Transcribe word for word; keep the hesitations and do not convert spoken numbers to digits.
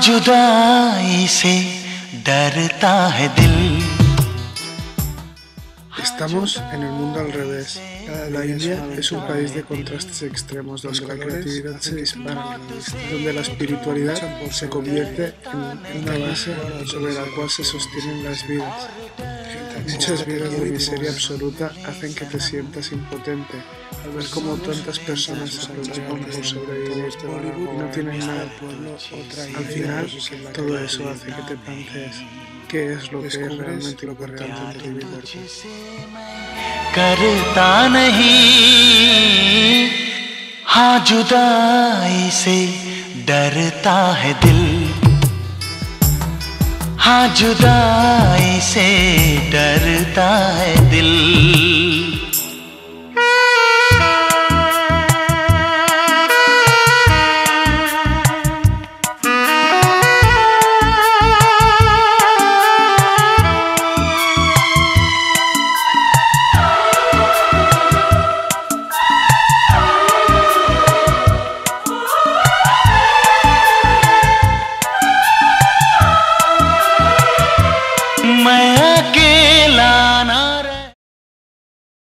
जुदाई से डरता है दिल. Estamos en el mundo al revés. La India es un país de contrastes extremos donde la creatividad se dispara, donde la espiritualidad se convierte en una base sobre la cual se sostienen las vidas. Muchas vidas de miseria absoluta hacen que te sientas impotente al ver cómo tantas personas se preocupan por sobrevivir y no tienen nada. Al final, todo eso hace que te plantees qué es lo que es realmente importante en tu vida. करता नहीं, हाँ जुदाई से डरता है दिल. हाँ जुदाई से डरता है दिल. मैं अकेला ना